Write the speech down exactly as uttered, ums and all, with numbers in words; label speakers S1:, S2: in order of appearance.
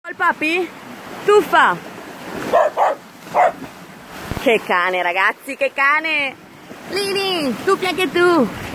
S1: Il papi? Tuffa! Che cane ragazzi, che cane! Lini, tuffi anche tu!